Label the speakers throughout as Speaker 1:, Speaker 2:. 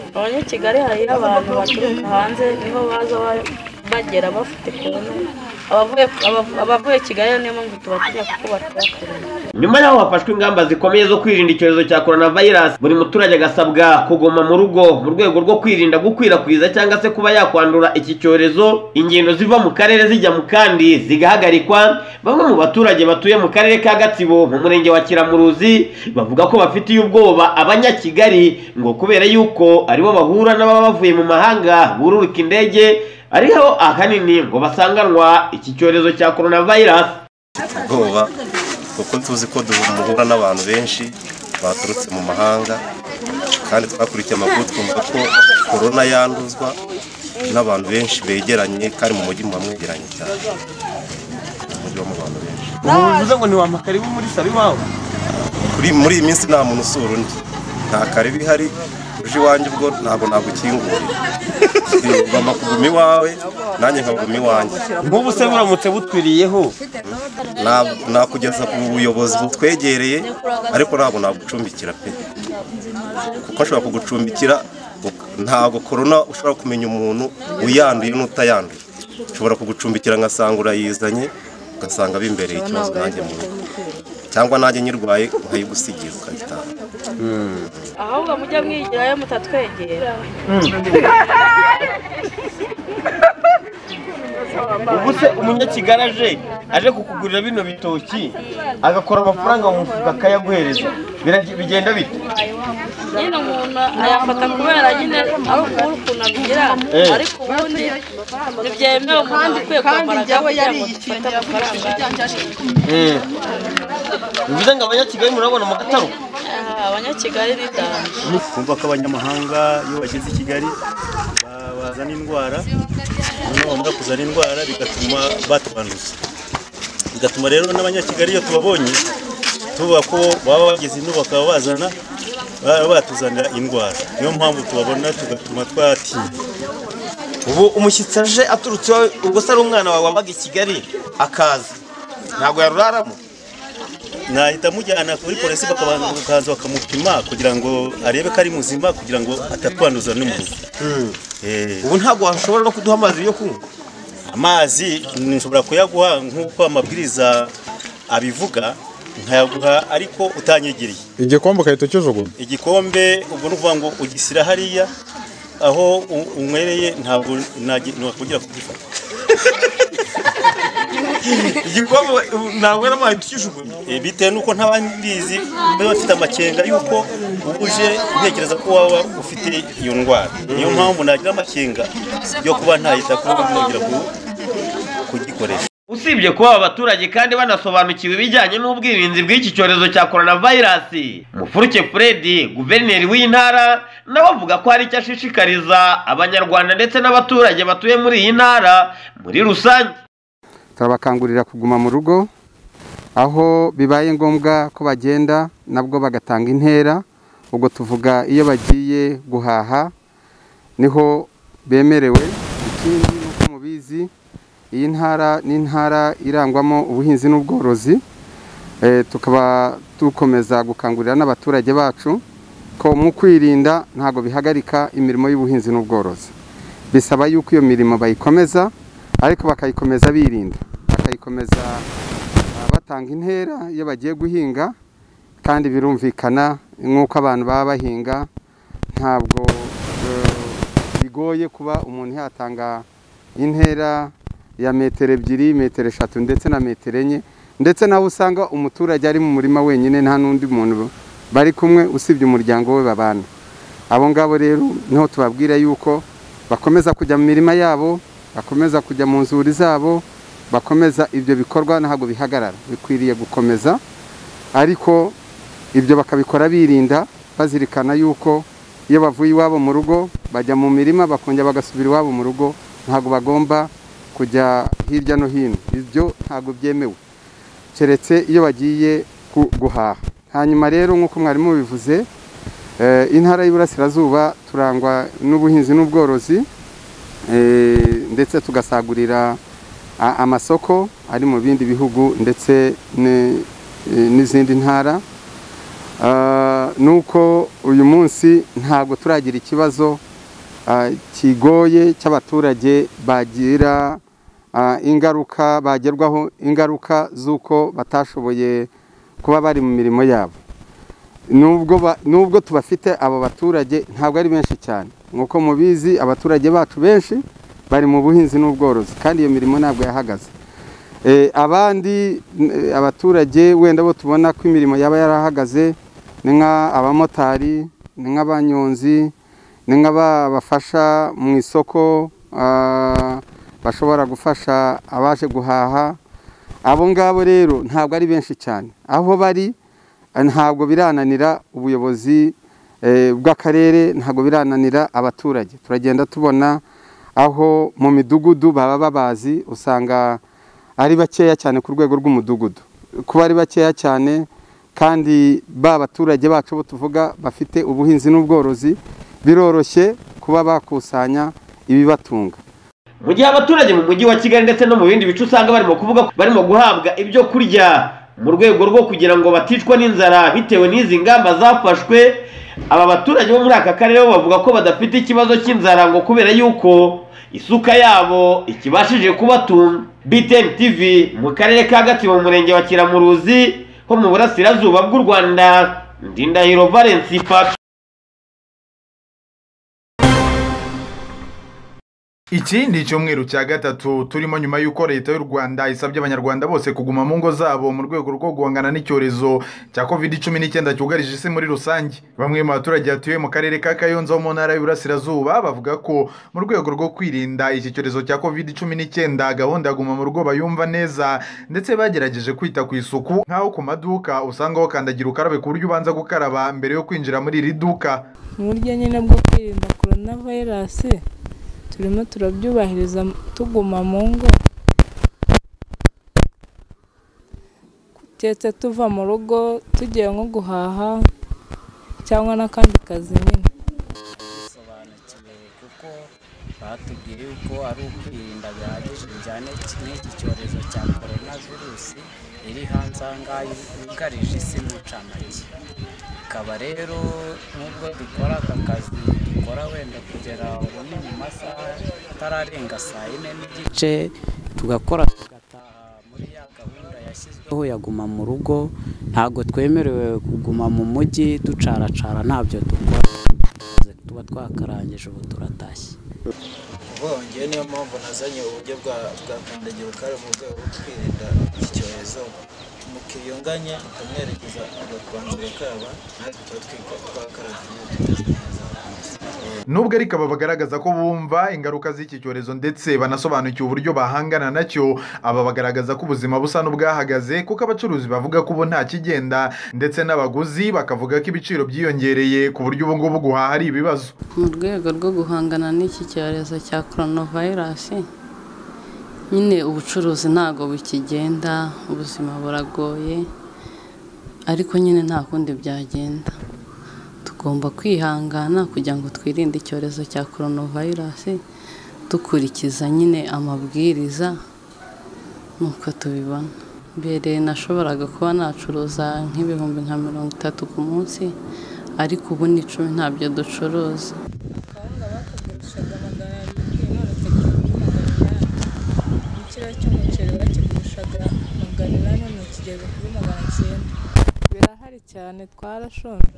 Speaker 1: abanyakigali hari abantu baturuka hanze niho baza bagera bafite korona abavuye Kigali niyo mpamvu tubatinya kuko batwakira.
Speaker 2: Nyuma yaho hafashwe ingamba zikomeye zo kwirinda icyorezo cya coronavirus, buri muturage agasabwa kuguma mu rugo mu rwego rwo kwirinda gukwirakwiza cyangwa se kuba yakwandura iki cyorezo. Ingendo ziva mu karere zijya mu kandi zigahagarikwa. Bamwe mu baturage batuye mu karere ka Gatsibo mu murenge wa Kiramuruzi bavuga ko bafitiye ubwoba abanyakigali ngo kubera yuko aribo bahura n'ababa bavuye mu mahanga bururuka indege, ariho ahanini ngo basanganwa iki cyorezo cya coronavirus.
Speaker 3: Ubwoba kuko tuzi ko duhura n'abantu benshi baturutse mu mahanga, kandi twakurikiye amakuru twumva ko corona yanduzwa n'abantu benshi begeranye, kandi mu mujyi mwegeranye cyane, umujyi wa mu bantu benshi.
Speaker 2: Uvuze ngo ni wa makaribu muri sari wawe?
Speaker 3: Muri iyi minsi nta muntu usura undi, nta karibu ihari. Uje iwanjye ubwo ntabwo nagukingurira, ugomba kuguma iwawe nanjye nkaguma iwanjye.
Speaker 2: Nk'ubu se buramutse butwiriyeho
Speaker 3: nakugeza ku buyobozi butwegereye, ariko ntabwo nagucumbikira pe, kuko ashobora kugucumbikira ntabwo corona ushobora kumenya umuntu uyanduye n'utayanduye. Ushobora kugucumbikira ngasanga urayizanye, ugasanga bimbereye ikibazo nanjye mu rugo, cyangwa nanjye nyirwaye nkayigusigira ukayitaha.
Speaker 1: Ahubwo mujya mwigirayo mutatwegera.
Speaker 2: Ubu se umunyakigali aje kukugurira bino bitoki agakora amafaranga mu mufuka akayaguhereza, bigenda bite?
Speaker 1: Nyine umuntu ayafata kubera nyine ari ukuntu abigira, ariko ubundi ntibyemewe umuntu akwiye kwambara kugira ngo dufate amafaranga.
Speaker 2: Bivuze ngo abanyakigali murabona mu gataro?
Speaker 1: Abanyakigali ni danje.
Speaker 4: Kumva ko abanyamahanga iyo bageze i Kigali bazana indwara, noneho kuzana indwara bigatuma batabanduza, bigatuma rero n'abanyakigali iyo tubabonye tuvuga ko baba bageze ino bakaba bazana batuzanira indwara. Niyo mpamvu tubabona tugatuma twatinya.
Speaker 2: Ubu umushyitsi aje aturutse ubwo se ari umwana wawe wabaga i Kigali akaza, ntabwo yaruraramo?
Speaker 4: Nahita mujyana kuri polisi bakabanza bakamupima kugira ngo arebe ko ari muzima, kugira ngo atatwanduza n'umuntu.
Speaker 2: Ubu ntabwo washobora no kuduha amazi yo kunywa?
Speaker 4: Amazi nshobora kuyaguha nk'uko amabwiriza abivuga, nkayaguha ariko utanyegereye.
Speaker 5: Igikombe kahita cyujugunya?
Speaker 4: Igikombe ubwo nuvuga ngo ugisira hariya aho unywereye, ntabwo nakugira kugifata.
Speaker 2: Igikombe ntabwo n'amazi tukijugunya?
Speaker 4: Bitewe nuko ntabandizi mbe bafite amakenga yuko ubuje ntekereza ko waba ufite iyo ndwara. Niyo mpamvu nagira amakenga yo kuba ntahita kugira kugikoresha.
Speaker 2: Usibye kuba abaturage kandi banasobanukiwe ibijyanye n'ubwirinzi bw'iki cyorezo cya coronavirus, Mufuruke Fred, guverineri w'intara, nawe avuga ko hari icyo ashishikariza abanyarwanda ndetse n'abaturage batuye muri iyi ntara muri rusange.
Speaker 6: Turabakangurira kuguma mu rugo, aho bibaye ngombwa ko bagenda nabwo bagatanga intera. Ubwo tuvuga iyo bagiye guhaha niho bemerewe. Ikindi nuko mubizi iyi ntara ni intara irangwamo ubuhinzi n'ubworozi, tukaba dukomeza gukangurira n'abaturage bacu ko mu kwirinda ntago bihagarika imirimo y'ubuhinzi n'ubworozi. Bisaba yuko iyo mirimo bayikomeza, ariko bakayikomeza birinda, bakayikomeza batanga intera iyo bagiye guhinga. Kandi birumvikana nk'uko abantu baba bahinga, ntabwo bigoye kuba umuntu yatanga intera ya metero 2, metero 3 ndetse na metero 4, ndetse naho usanga umuturage ari mu murima wenyine nta n'undi muntu bari kumwe usibye umuryango we babana. Abo ngabo rero niho tubabwira yuko bakomeza kujya mu mirima yabo, bakomeza kujya mu nzuri zabo, bakomeza ibyo bikorwa ntabwo bihagarara, bikwiriye gukomeza, ariko ibyo bakabikora birinda, bazirikana yuko iyo bavuye iwabo mu rugo bajya mu mirima bakongera bagasubira iwabo mu rugo, ntabwo bagomba kujya hirya no hino. Ibyo ntabwo byemewe keretse iyo bagiye guhaha. Hanyuma rero nk'uko mwarimu bivuze, intara y'Iburasirazuba turangwa n'ubuhinzi n'ubworozi, ndetse tugasagurira amasoko ari mu bindi bihugu ndetse n'izindi ntara. nuko uyu munsi ntabwo turagira ikibazo kigoye cy'abaturage bagira ingaruka bagerwaho ingaruka z'uko batashoboye kuba bari mu mirimo yabo. Nubwo tubafite abo baturage ntabwo ari benshi cyane, nk'uko mubizi abaturage bacu benshi bari mu buhinzi n'ubworozi kandi iyo mirimo ntabwo yahagaze. Abandi abaturage wenda bo tubona ko imirimo yaba yarahagaze ni nk'abamotari, ni nk'abanyonzi, ni nk'abafasha mu isoko bashobora gufasha abaje guhaha. Abo ngabo rero ntabwo ari benshi cyane, aho bari ntabwo birananira ubuyobozi bw'akarere, ntabwo birananira abaturage. Turagenda tubona aho mu midugudu baba babazi, usanga ari bakeya cyane ku rwego rw'umudugudu. Kuba ari bakeya cyane kandi baturage bacu bo tuvuga bafite ubuhinzi n'ubworozi, biroroshye kuba bakusanya ibibatunga.
Speaker 2: Mu gihe abaturage mu mujyi wa Kigali ndetse no mu bindi bice usanga barimo kuvuga ko barimo guhabwa ibyo kurya mu rwego rwo kugira ngo baticwa n'inzara bitewe n'izi ngamba zafashwe, aba baturage bo muri aka karere bavuga ko badafite ikibazo cy'inzara ngo kubera yuko isuka yabo ikibashije kubatunga. BTN TV mu karere ka Gatsibo mu murenge wa Kiramuruzi ho mu burasirazuba bw'u Rwanda, Ndindahiro Valence Pax.
Speaker 5: Iki ni icyumweru cya gatatu turimo nyuma y'uko leta y'u Rwanda isabye abanyarwanda bose kuguma mu ngo zabo mu rwego rwo guhangana n'icyorezo cya COVID-19 cyugarije isi muri rusange. Bamwe mu baturage batuye mu karere ka Kayonza mu ntara y'Iburasirazuba bavuga ko mu rwego rwo kwirinda iki cyorezo cya COVID-19 gahunda guma mu rugo bayumva neza, ndetse bagerageje kwita ku isuku, nkaho ku maduka usangaho kandagira ukarabe ku buryo ubanza gukaraba mbere yo kwinjira muri iri duka.
Speaker 7: Mu buryo nyine bwo kwirinda coronavirus turimo turabyubahiriza tuguma mu ngo, ndetse tuva mu rugo tugiye nko guhaha cyangwa n'akandi kazi nyine.
Speaker 8: Bisobanukiwe kuko batubwiye yuko ari ukwirinda bihagije bijyanye n'iki cyorezo cya coronavirus iri hanze aha ngaha yugarije isi mu ncamake. Ikaba rero nubwo dukora aka kazi dukora wenda kugera ubu ni mu masaha atararenga saa 4:30 tugakora tugataha muri ya gahunda yashyizweho yaguma mu rugo, ntabwo twemerewe kuguma mu mujyi ducaracara, ntabyo dukora, tuba twakarangije ubu turatashye.
Speaker 9: Ubonye niyo mpamvu nazanye uburyo bwa kandagira ukarabe mu rwego rwo kwirinda iki cyorezo. Mukiyonganya ukamwerekeza agakubanza gukaraba, natwe tuba twakarabye.
Speaker 5: Nubwo ariko aba bagaragaza ko bumva ingaruka z'iki cyorezo ndetse banasobanukiwe uburyo bahangana nacyo, aba bagaragaza ko ubuzima busa n'ubwahagaze kuko abacuruzi bavuga ko ubu nta kigenda, ndetse n'abaguzi bakavuga ko ibiciro byiyongereye ku buryo ubu ngubu guhaha ari ibibazo.
Speaker 10: Mu rwego rwo guhangana n'iki cyorezo cya coronavirus, nyine ubucuruzi ntago bukigenda, ubuzima buragoye, ariko nyine nta kundi byagenda. Tugomba kwihangana kugira ngo twirinde icyorezo cya coronavirus, dukurikiza nyine amabwiriza nuko tubibona. Mbere nashoboraga kuba nacuruza nk'ibihumbi nka 30 ku munsi, ariko ubu ni 10 ntabyo ducuruza.
Speaker 7: Birahari cyane, twarashonje.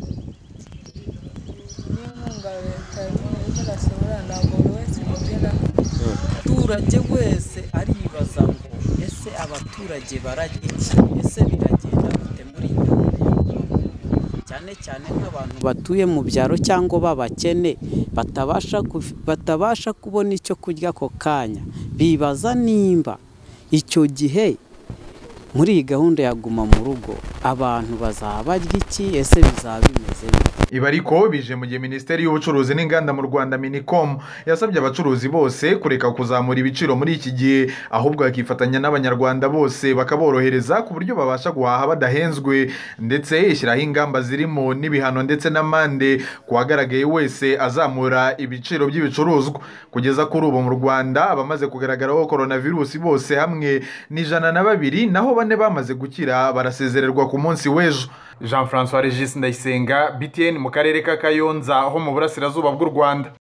Speaker 7: Niyo nkunga leta y'Iburasirazuba ntabwo buri wese mugera.
Speaker 8: Abaturage wese aribaza ngo ese abaturage bararya iki, ese biragenda bite muri iyi cyane cyane nk'abantu batuye mu byaro cyangwa b'abakene batabasha kubona icyo kurya ako kanya, bibaza nimba icyo gihe muri iyi gahunda yaguma mu rugo abantu bazaba barya iki, ese bizaba bimeze bite.
Speaker 5: Ibi ariko bije mu gihe Minisiteri y'Ubucuruzi n'Inganda mu Rwanda Minicom yasabye abacuruzi bose kureka kuzamura ibiciro muri iki gihe, ahubwo bakifatanya n'abanyarwanda bose bakaborohereza ku buryo babasha guhaha badahenzwe, ndetse ishyiraho ingamba zirimo n'ibihano ndetse n'amande kuwagaragaye wese azamura ibiciro by'ibicuruzwa. Kugeza kuri ubu mu Rwanda abamaze kugaragaraho coronavirus bose hamwe ni 102, naho bane bamaze gukira barasezererwa ku munsi w'ejo. Jean François Regis Ndayisenga, BTN mu karere ka Kayonza ho mu burasirazuba bw'u Rwanda.